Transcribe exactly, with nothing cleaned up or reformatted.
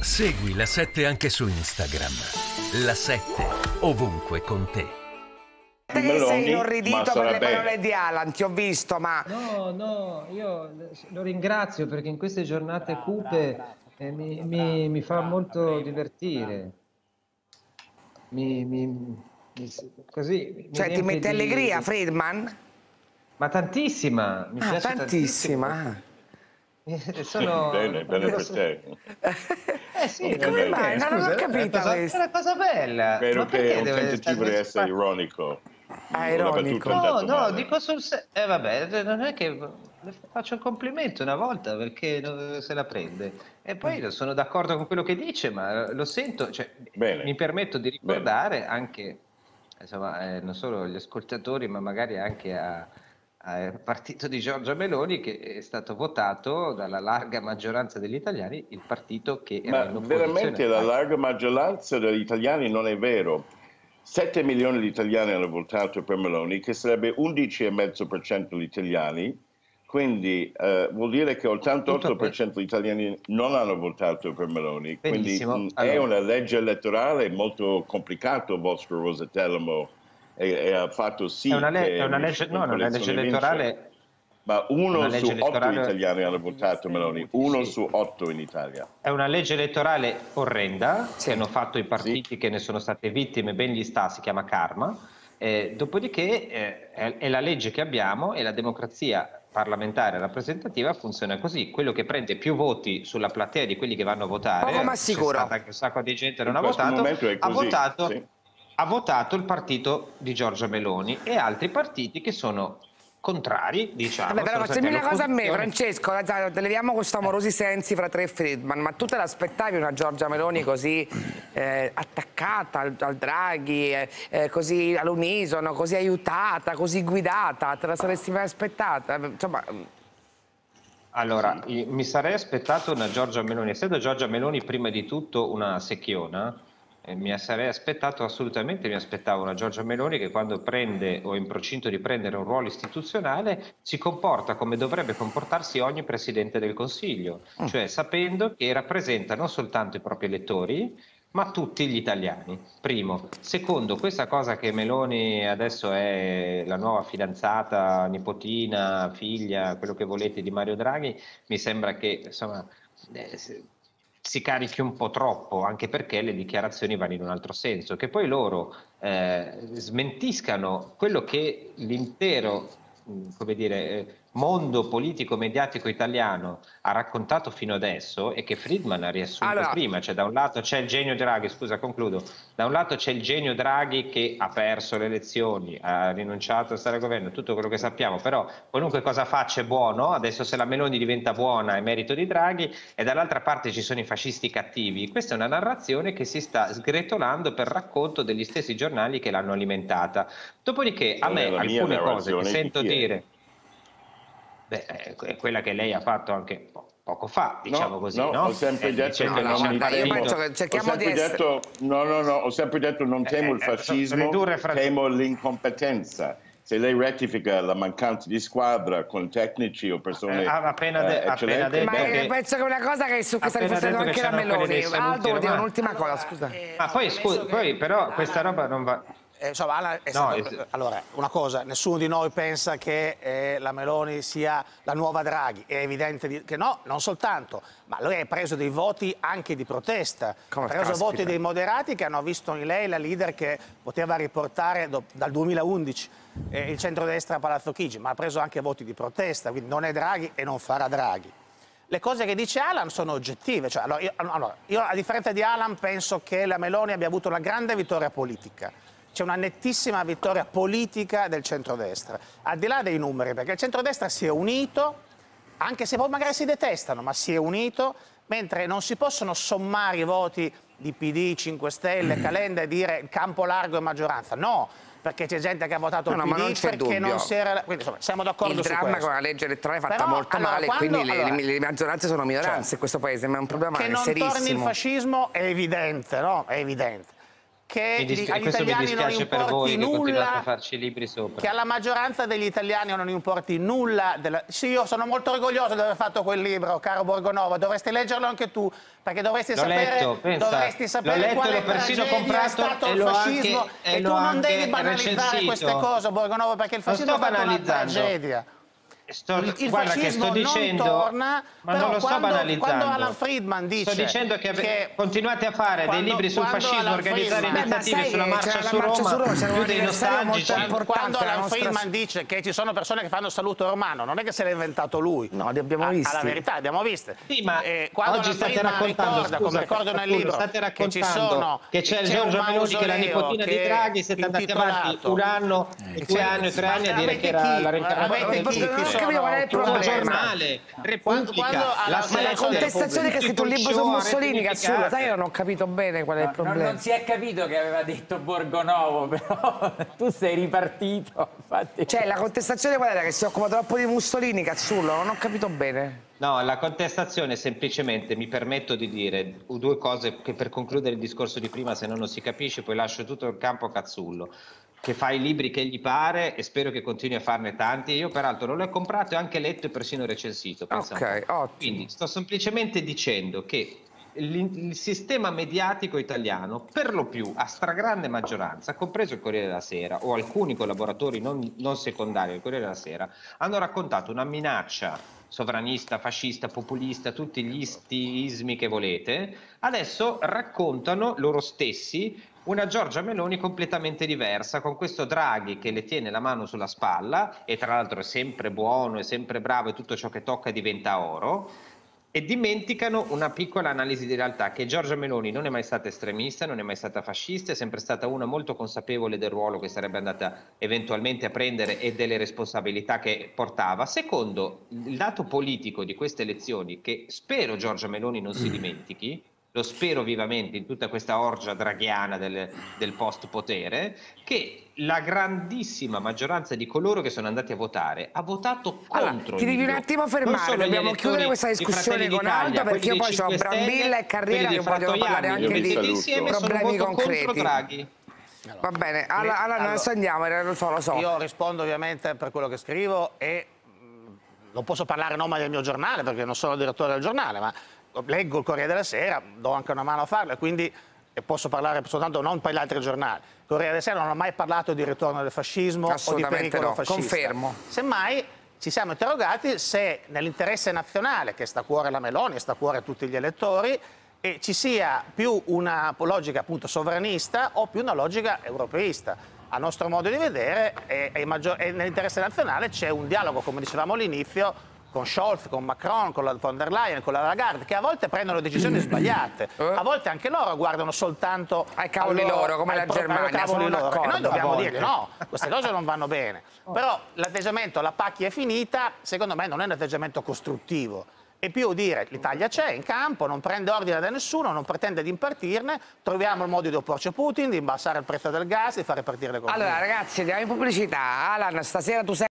Segui La sette anche su Instagram. La sette, ovunque con te. Te sei inorridito per le parole di Alan, ti ho visto, ma... No, no, io lo ringrazio perché in queste giornate cupe eh, mi, mi, mi fa molto divertire. Mi, mi, mi, così, cioè mi ti mette di... allegria, Friedman? Ma tantissima, mi ah, piace tantissima. tantissimo. Sono... Bene, bene per te. Eh sì, come mai? Non l'ho capito questo. È una cosa bella. Spero Ma che è un deve tentativo di essere ironico. Ah, ironico. No, no, dico sul se... Eh vabbè, non è che le faccio un complimento una volta perché se la prende. E poi sono d'accordo con quello che dice, ma lo sento, cioè, mi permetto di ricordare Bene. anche, insomma, eh, non solo agli ascoltatori, ma magari anche a... al partito di Giorgia Meloni, che è stato votato dalla larga maggioranza degli italiani, il partito che era Ma in opposizione. veramente la larga maggioranza degli italiani non è vero. sette milioni di italiani hanno votato per Meloni, che sarebbe undici virgola cinque per cento degli italiani, quindi eh, vuol dire che ottantotto per cento degli italiani non hanno votato per Meloni. Benissimo. Quindi allora. è una legge elettorale molto complicata il vostro Rosatellamo. E, e ha fatto sì è una, le che è una legge, no, una legge elettorale vince. Ma uno legge su elettorale... otto italiani hanno votato Meloni, uno sì. su otto in Italia. È una legge elettorale orrenda sì. che hanno fatto i partiti sì. che ne sono state vittime, ben gli sta, si chiama karma. Eh, dopodiché eh, è, è la legge che abbiamo e la democrazia parlamentare rappresentativa funziona così: quello che prende più voti sulla platea di quelli che vanno a votare, poco ma sicuro, c'è stata anche un sacco di gente che non in ha votato, così, ha votato sì. ha votato il partito di Giorgia Meloni e altri partiti che sono contrari, diciamo. Vabbè, però facciamo una cosa a me, Francesco, leviamo questo amorosi sensi fra te e Friedman, ma tu te l'aspettavi una Giorgia Meloni così eh, attaccata al, al Draghi, eh, eh, così all'unisono, così aiutata, così guidata? Te la saresti mai aspettata? Insomma... Allora, mi sarei aspettato una Giorgia Meloni, essendo Giorgia Meloni prima di tutto una secchiona, Eh, mi sarei aspettato assolutamente, mi aspettavo una Giorgia Meloni che quando prende o è in procinto di prendere un ruolo istituzionale si comporta come dovrebbe comportarsi ogni Presidente del Consiglio, mm. cioè sapendo che rappresenta non soltanto i propri elettori ma tutti gli italiani, primo. Secondo, questa cosa che Meloni adesso è la nuova fidanzata, nipotina, figlia, quello che volete di Mario Draghi, mi sembra che insomma... Eh, si carichi un po' troppo, anche perché le dichiarazioni vanno in un altro senso, che poi loro eh, smentiscano quello che l'intero come dire, eh, mondo politico mediatico italiano ha raccontato fino adesso e che Friedman ha riassunto allora. prima, cioè da un lato c'è il genio Draghi, scusa concludo, da un lato c'è il genio Draghi che ha perso le elezioni, ha rinunciato a stare al governo, tutto quello che sappiamo, però qualunque cosa faccia è buono, adesso se la Meloni diventa buona è merito di Draghi, e dall'altra parte ci sono i fascisti cattivi. Questa è una narrazione che si sta sgretolando per racconto degli stessi giornali che l'hanno alimentata. Dopodiché a me alcune cose che sento dire, beh, è quella che lei ha fatto anche po poco fa, diciamo no, così, no? no? Ho sempre eh, detto dicendo, che non mi temo, cerchiamo di essere... detto, no, no, no, ho sempre detto non temo eh, il fascismo, temo l'incompetenza. Se lei rettifica la mancanza di squadra con tecnici o persone eh, appena de, eh, appena detto ma che, penso che una cosa che su cui sta riflettendo anche la Meloni. Aldo, dire un'ultima cosa, scusa. Ma poi, scusa, poi però questa roba non va... Eh, insomma, Alan è no, stato... è... Allora, una cosa, nessuno di noi pensa che eh, la Meloni sia la nuova Draghi, è evidente di... che no, non soltanto, ma lui ha preso dei voti anche di protesta, ha preso caspita. voti dei moderati che hanno visto in lei la leader che poteva riportare do... dal duemilaundici eh, il centrodestra a Palazzo Chigi, ma ha preso anche voti di protesta, quindi non è Draghi e non farà Draghi. Le cose che dice Alan sono oggettive, cioè, allora, io, allora, io a differenza di Alan penso che la Meloni abbia avuto una grande vittoria politica. C'è una nettissima vittoria politica del centrodestra, al di là dei numeri, perché il centrodestra si è unito, anche se poi magari si detestano, ma si è unito, mentre non si possono sommare i voti di P D, cinque Stelle, Calenda e dire il campo largo e maggioranza. No, perché c'è gente che ha votato il no, P D no, non perché dubbio. non si era... Quindi insomma, siamo d'accordo su questo. Il dramma con la legge elettorale è fatta Però, molto allora, male, quando, quindi allora, le, le maggioranze sono minoranze cioè, in questo paese, ma è un problema che non serissimo. torni il fascismo è evidente, no? È evidente. che mi dis- agli questo italiani mi non dispiace per importi voi che continuate nulla, a farci libri sopra. che alla maggioranza degli italiani non importi nulla. Della... Sì, io sono molto orgoglioso di aver fatto quel libro, caro Borgonovo, dovresti leggerlo anche tu, perché dovresti L'ho sapere, letto, pensa, dovresti sapere l'ho letto, quale l'ho persino tragedia comprato è stato e il l'ho fascismo, anche- e e tu l'ho non anche devi banalizzare recensito. queste cose, Borgonovo, perché il Non fascismo è sto stata una banalizzando. tragedia. Sto, Il, il guarda che fascismo sto dicendo, non torna, ma però non lo sto quando, banalizzando. quando Alan Friedman dice sto dicendo che, che continuate a fare quando- dei libri sul quando fascismo, Alan organizzare Friedman- iniziative Beh, ma sulla sai marcia che su c'era la marcia Roma, su Roma, c'era un più dei anniversario molto nostalgici. importante. quando la Alan nostra- Friedman dice che ci sono persone che fanno il saluto romano, non è che se l'ha inventato lui. No, li abbiamo A- visti. Alla verità, li abbiamo viste. Sì, ma Eh, quando oggi Alan state Friedman raccontando, ricorda, come scusa, ricordo nel Caputo, libro, state che ci raccontando sono che c'è il un Giorgio Meloni che è la mausoleo nipotina di che Draghi, siete andati avanti intitolato- un anno, Eh, due cioè, anni o tre ma anni a dire avete che era chi? la reincarnazione. Avete chi? Non Chi ho sono? capito qual è il Chi Un problema. giornale, Repubblica, quando alla- la ma Ma la Sette, contestazione che ha scritto un libro su Show, Mussolini, Rete Cazzulo, Unificata. sai, io non ho capito bene qual è il No, non, problema. non si è capito che aveva detto Borgonovo, però tu sei ripartito. Infatti. Cioè, la contestazione qual era? Che si occupa troppo di Mussolini, Cazzullo? Non ho capito bene. No, la contestazione semplicemente, mi permetto di dire due cose che per concludere il discorso di prima, se no non si capisce, poi lascio tutto il campo a Cazzullo, che fa i libri che gli pare e spero che continui a farne tanti. Io peraltro non l'ho comprato e anche letto e persino recensito. pensa un Ok, po'. ottimo. Quindi sto semplicemente dicendo che il, il sistema mediatico italiano, per lo più a stragrande maggioranza, compreso il Corriere della Sera o alcuni collaboratori non, non secondari del Corriere della Sera, hanno raccontato una minaccia sovranista, fascista, populista, tutti gli isti ismi che volete, adesso raccontano loro stessi una Giorgia Meloni completamente diversa, con questo Draghi che le tiene la mano sulla spalla e tra l'altro è sempre buono, è sempre bravo e tutto ciò che tocca diventa oro, e dimenticano una piccola analisi di realtà, che Giorgia Meloni non è mai stata estremista, non è mai stata fascista, è sempre stata una molto consapevole del ruolo che sarebbe andata eventualmente a prendere e delle responsabilità che portava. Secondo, il dato politico di queste elezioni, che spero Giorgia Meloni non si dimentichi, lo spero vivamente in tutta questa orgia draghiana del, del post-potere, che la grandissima maggioranza di coloro che sono andati a votare ha votato Allora, contro ti devi il un libro. attimo Non fermare, solo gli dobbiamo elettori chiudere questa di discussione Fratelli con d'Italia, Aldo, perché io quelli poi dei ho cinque Brambilla Stelle, e Carriera quelli che di vogliono parlare Fratoianni, anche vi di saluto. insieme sono problemi voto concreti. contro Draghi. Va bene, allora, allora allora, adesso andiamo, eh, lo so, lo so. Io rispondo ovviamente per quello che scrivo e mh, non posso parlare a nome del mio giornale perché non sono direttore del giornale, ma leggo il Corriere della Sera, do anche una mano a farlo e quindi posso parlare soltanto non per gli altri giornali. Il Corriere della Sera non ha mai parlato di ritorno del fascismo o di Assolutamente pericolo no, fascista. confermo. Semmai ci siamo interrogati se nell'interesse nazionale, che sta a cuore la Meloni e sta a cuore a tutti gli elettori, e ci sia più una logica appunto sovranista o più una logica europeista. A nostro modo di vedere, e, e maggior- e nell'interesse nazionale c'è un dialogo, come dicevamo all'inizio, con Scholz, con Macron, con la von der Leyen, con la Lagarde, che a volte prendono decisioni sbagliate, a volte anche loro guardano soltanto ai cavoli al loro, come ai la pro- Germania, ai cavoli sono loro. E d'accordo, noi dobbiamo a volte. dirgli no, queste cose non vanno bene. Però l'atteggiamento, la pacchia è finita, secondo me non è un atteggiamento costruttivo. E più dire l'Italia c'è in campo, non prende ordine da nessuno, non pretende di impartirne, troviamo il modo di opporci a Putin, di abbassare il prezzo del gas, di far ripartire l'economia. Allora ragazzi, andiamo in pubblicità. Alan, stasera tu sei